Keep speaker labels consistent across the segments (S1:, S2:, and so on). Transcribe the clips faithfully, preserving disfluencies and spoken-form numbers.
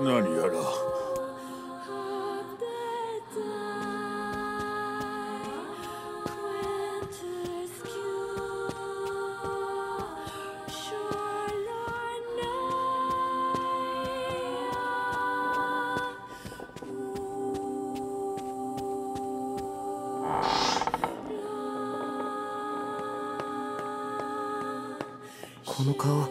S1: 何やら。
S2: この顔。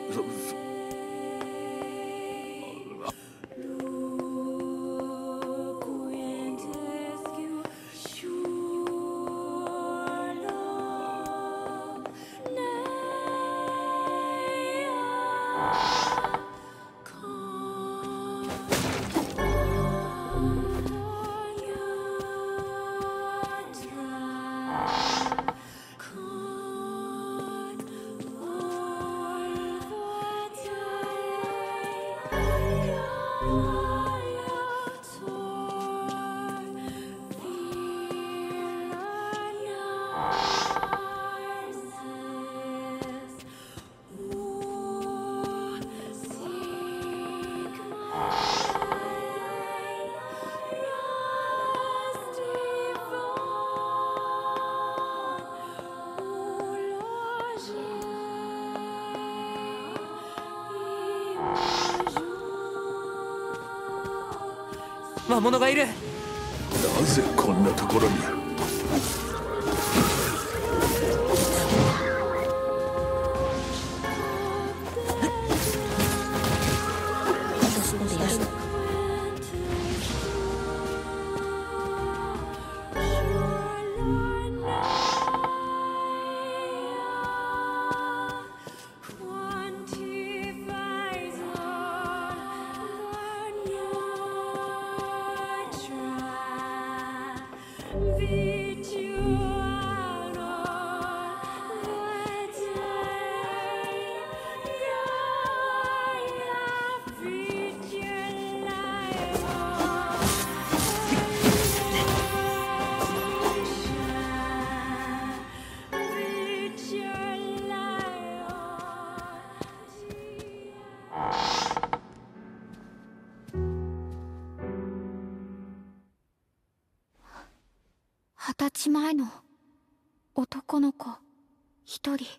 S2: 魔物がいる。
S1: なぜこんなところに。
S3: 二十歳前の男の子一人。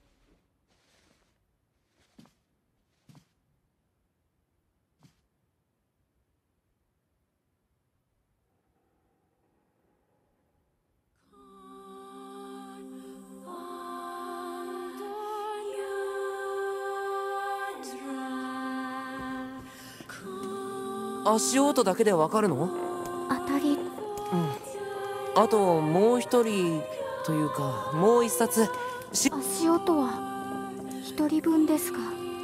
S2: 足音だけでわかるの？
S3: 当たり。
S2: うん。あともう一人というかもう一冊。
S3: 足音は一人分ですが。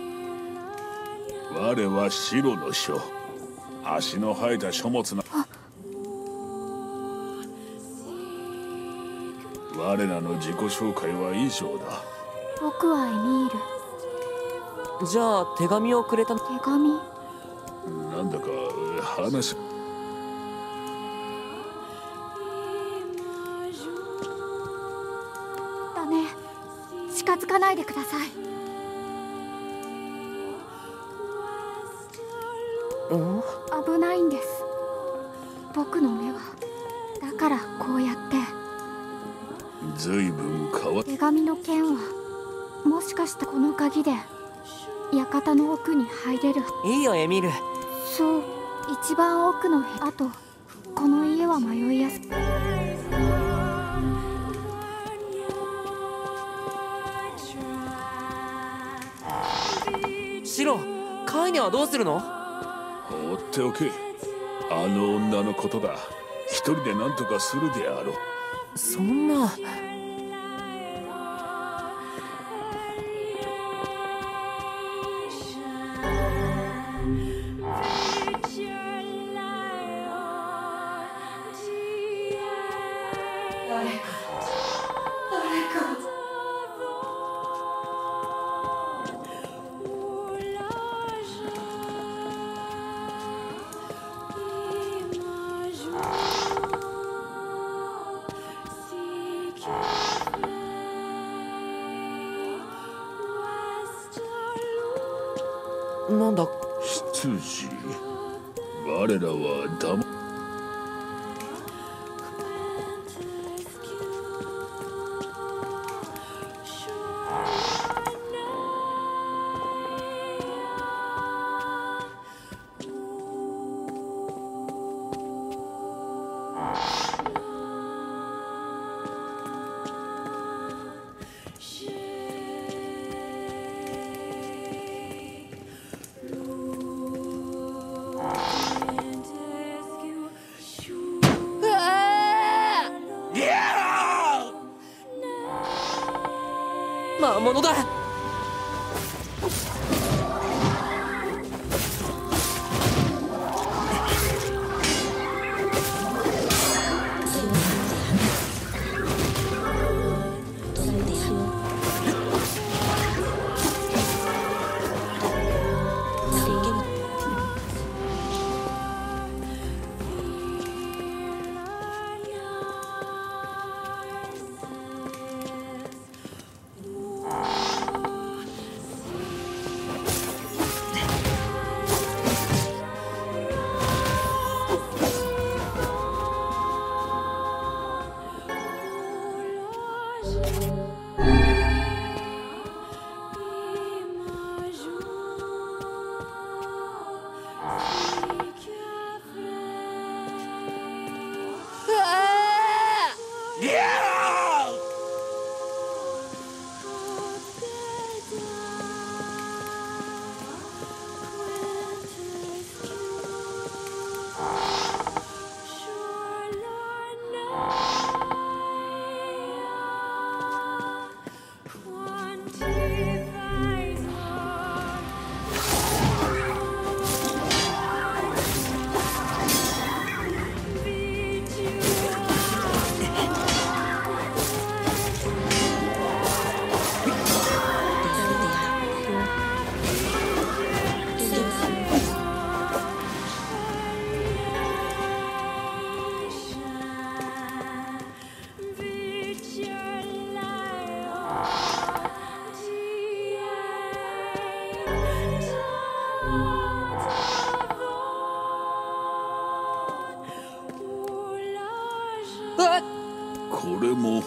S1: 我は白の書。足の生えた書物な。我らの自己紹介は以上だ。
S3: 僕はエミール。
S2: じゃあ手紙をくれた。
S3: 手紙。
S1: なんだか話。
S3: ダメ。近づかないでください。
S2: ん？
S3: 危ないんです。僕の目は。だからこうやって。
S1: ずいぶん変わっ。
S3: 手紙の件はもしかしてこの鍵で館の奥に入れる。
S2: いいよエミール。
S3: そう、一番奥の部屋。あとこの家は迷いやすく。
S2: シロ、カイネはどうするの？
S1: 放っておけ。あの女のことだ。一人で何とかするであろう。
S2: そんな。誰か誰か。なんだ
S1: 執事、我らは黙
S2: 魔物だ。これも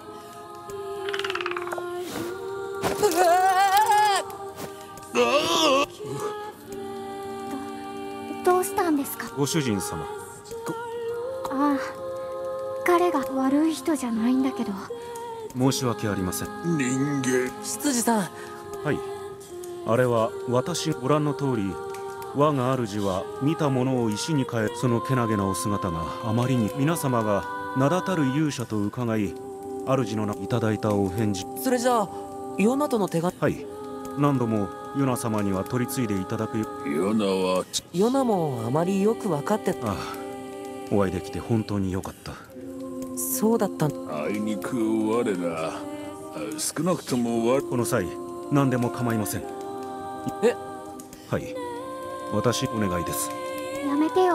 S3: どうしたんですか？
S4: ご主人様。
S3: ああ、彼が悪い人じゃないんだけど。
S4: 申し訳ありません。
S1: 人間。
S2: 執事さん。
S4: はい。あれは私ご覧の通り、我が主は見たものを石に変え、そのけなげなお姿があまりに皆様が名だたる勇者と伺い、主の名いただいたお返事。
S2: それじゃあヨナとの手紙。
S4: はい。何度もヨナ様には取り継いでいただくよ。
S1: ヨナは
S2: ヨナもあまりよく分かって。
S4: ああ、お会いできて本当によかった。
S2: そうだったん。
S1: あいにく我ら少なくとも我
S4: この際何でも構いません。
S2: え、
S4: はい、私お願いです。
S3: やめてよ。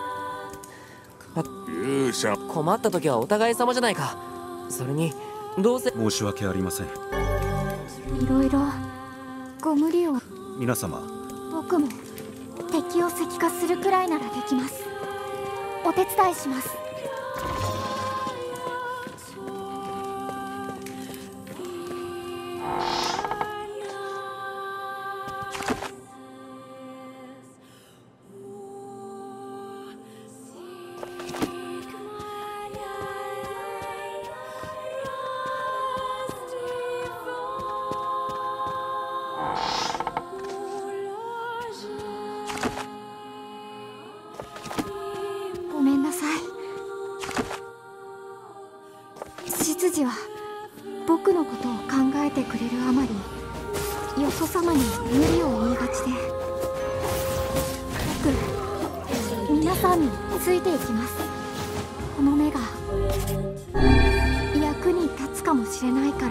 S1: 勇者。
S2: 困った時はお互い様じゃないか。それにどうせ。
S4: 申し訳ありません。
S3: いろいろご無理を。
S4: 皆様、
S3: 僕も敵を石化するくらいならできます。お手伝いします。ごめんなさい。執事は僕のことを考えてくれるあまり、よそ様に無理を言いがちで。僕、皆さんについていきます。この目が役に立つかもしれないから。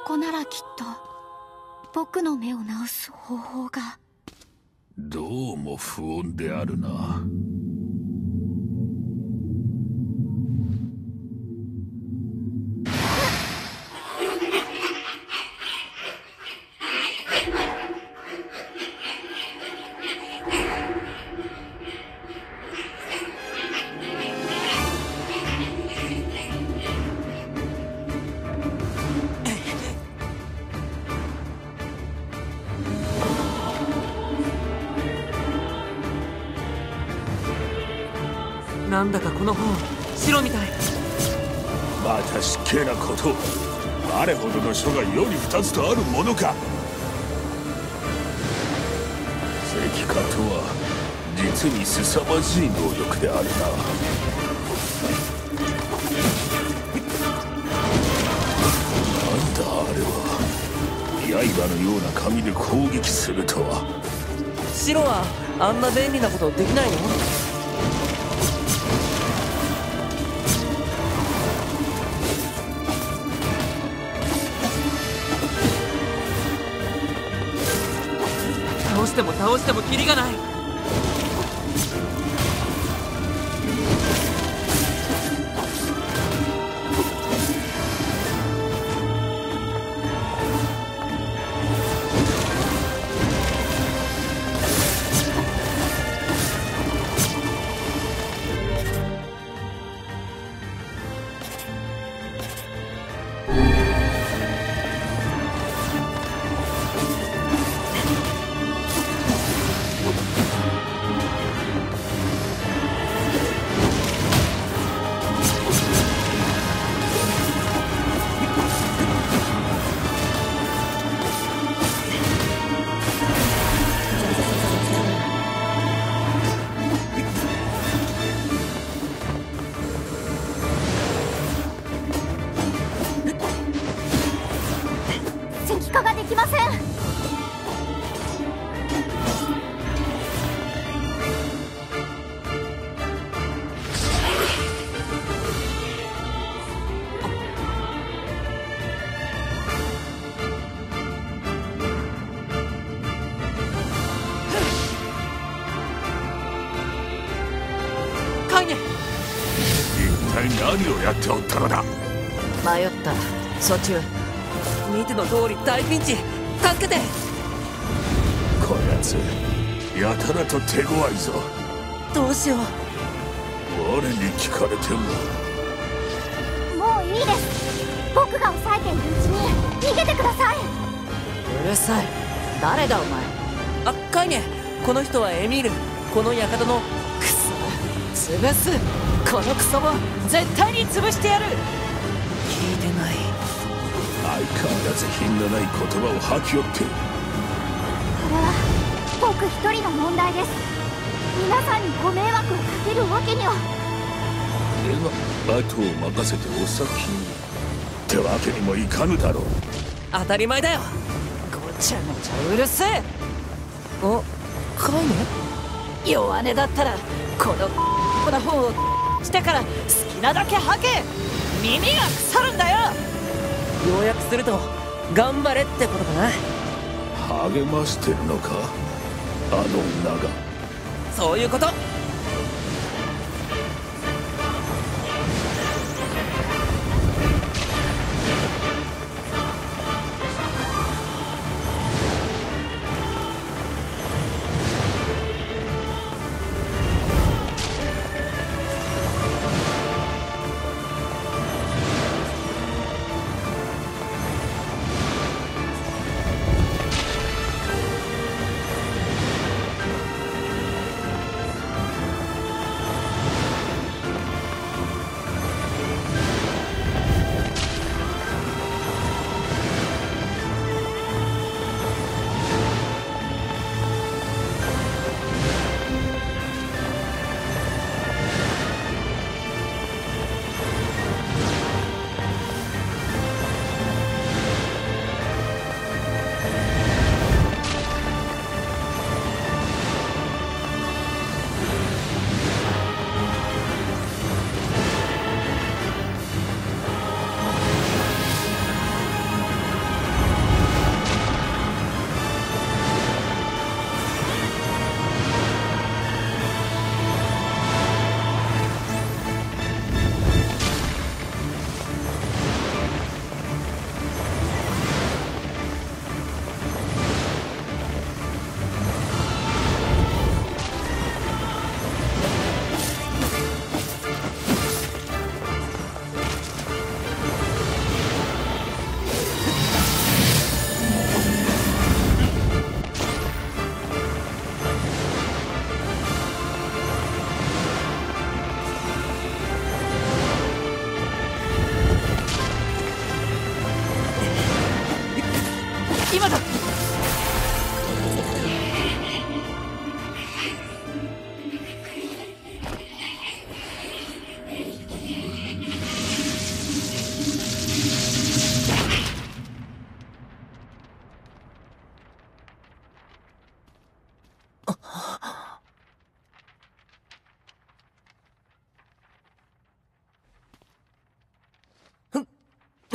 S3: こならきっと僕の目を治す方法が。
S1: どうも不穏であるな。
S2: なんだかこの本白みたい。
S1: また失敬なこと。あれほどの書が世に二つとあるものか。石化とは実に凄まじい能力であるな。なんだあれは。刃のような紙で攻撃するとは。
S2: 白はあんな便利なことできないの？倒しても倒してもキリがない。何をやっておったのだ。 迷った。途中見ての通り大ピンチ。助けて。
S1: こやつやたらと手強いぞ。
S2: どうしよう。
S1: 我に聞かれても。
S3: もういいです。僕が抑えているうちに逃げてください。
S2: うるさい。誰だお前。あ、カイネ。この人はエミール。この館の。クソ、潰す。このクソも絶対に潰してやる。聞いてない。
S1: 相変わらず品のない言葉を吐きよって。
S3: これは僕一人の問題です。皆さんにご迷惑をかけるわけには。
S1: では後を任せてお先にってわけにもいかぬだろう。
S2: 当たり前だよ。ごちゃごちゃうるせえ。お、カイネ？弱音だったらこのこの本をしてから好きなだけ吐け。耳が腐るんだよ。要約すると頑張れってことかな。
S1: 励ましてるのかあの女が。
S2: そういうこと。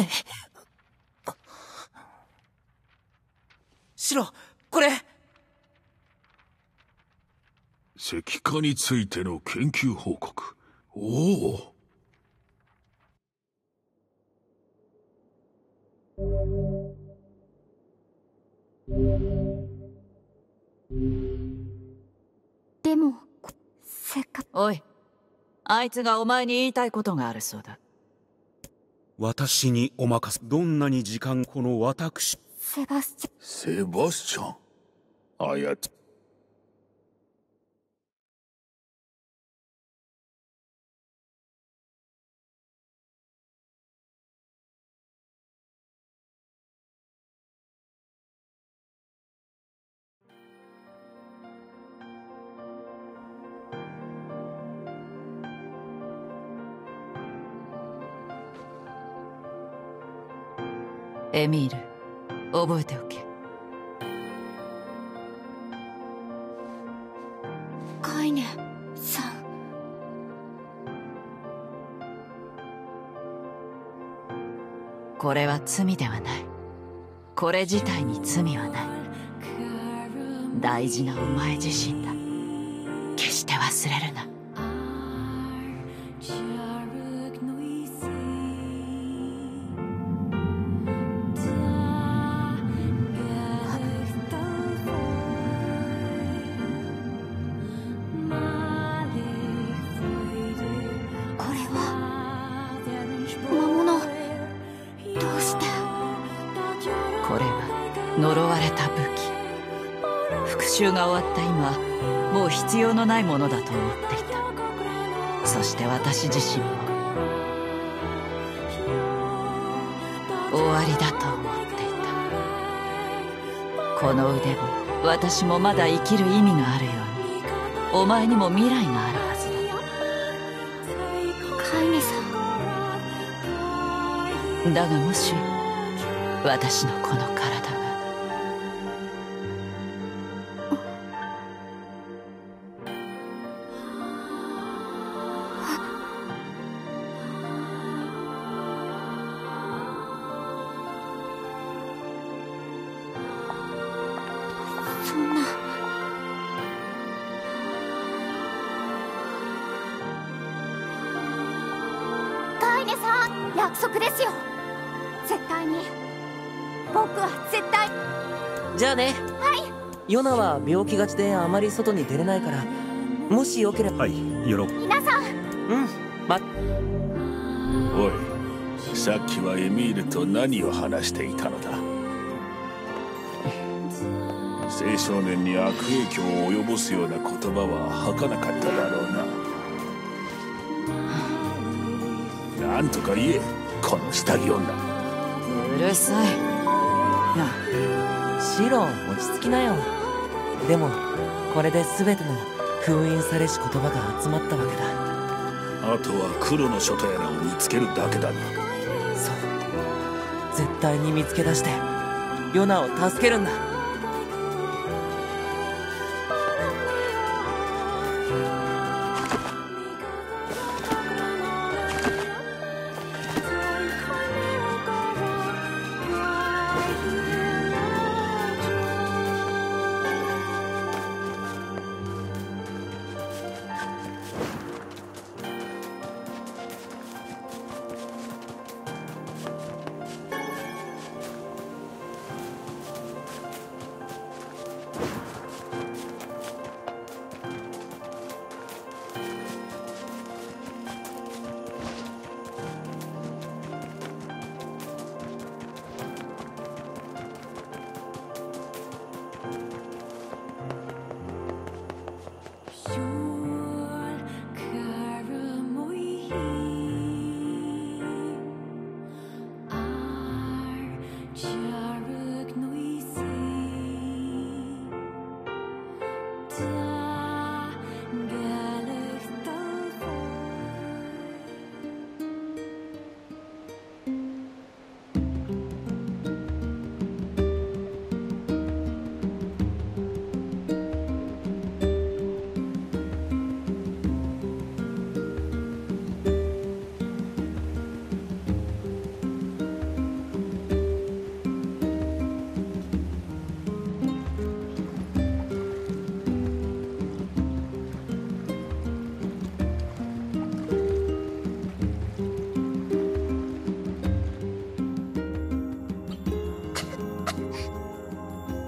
S5: シロ、これ。
S1: 石化についての研究報告。おお。
S3: でもせっかく。
S2: おい、あいつがお前に言いたいことがあるそうだ。
S4: 私にお任せ。どんなに時間この私。
S3: セバスチャン。
S1: セバスチャン。あやつ。
S2: エミール、覚えておけ。
S3: カイネさん。
S2: これは罪ではない。これ自体に罪はない。大事なお前自身だ。決して忘れるな。呪われた武器。復讐が終わった今、もう必要のないものだと思っていた。そして私自身も終わりだと思っていた。この腕も私もまだ生きる意味があるように、お前にも未来があるはず
S3: だ。カイネさ
S2: ん。だがもし私のこの体が
S3: 約束ですよ。絶対に。僕は絶対。
S5: じゃあね。
S3: はい。
S5: ヨナは病気がちであまり外に出れないから、もしよければ。
S4: はい、よろ。
S3: 皆さん。
S5: うん、ま。
S1: おい、さっきはエミールと何を話していたのだ。青少年に悪影響を及ぼすような言葉は吐かなかっただろうな。なんとか言え、この下着女。
S2: うるさいな。
S5: シロ、落ち着きなよ。でもこれで全ての封印されし言葉が集まったわけだ。
S1: あとは黒の書とやらを見つけるだけだな。
S5: そう、絶対に見つけ出してヨナを助けるんだ。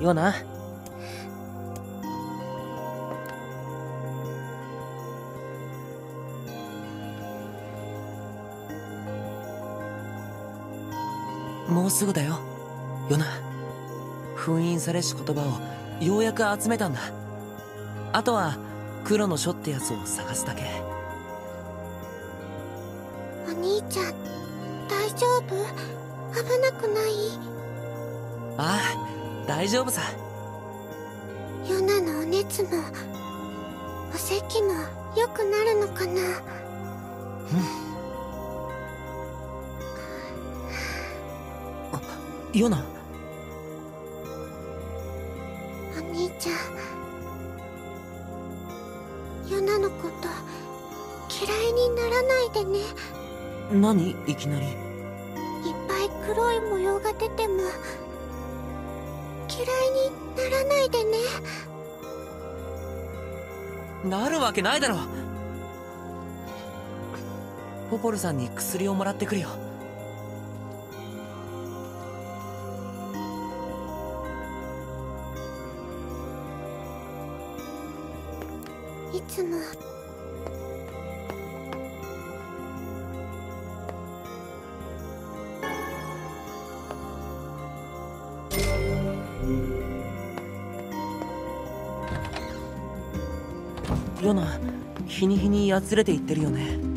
S5: ヨナ。もうすぐだよ、ヨナ。封印されし言葉をようやく集めたんだ。あとは黒の書ってやつを探すだけ。
S3: お兄ちゃん大丈夫？危なくない？
S5: ああ、大丈夫さ。
S3: ヨナのお熱もお咳も良くなるのかな？
S5: ヨナ。
S3: お兄ちゃん、ヨナのこと嫌いにならないでね。
S5: 何いきなり。
S3: いっぱい黒い模様が出ても嫌いにならないでね。
S5: なるわけないだろ。ポポルさんに薬をもらってくるよ。
S3: いつも
S5: ヨナ、日に日にやつれていってるよね。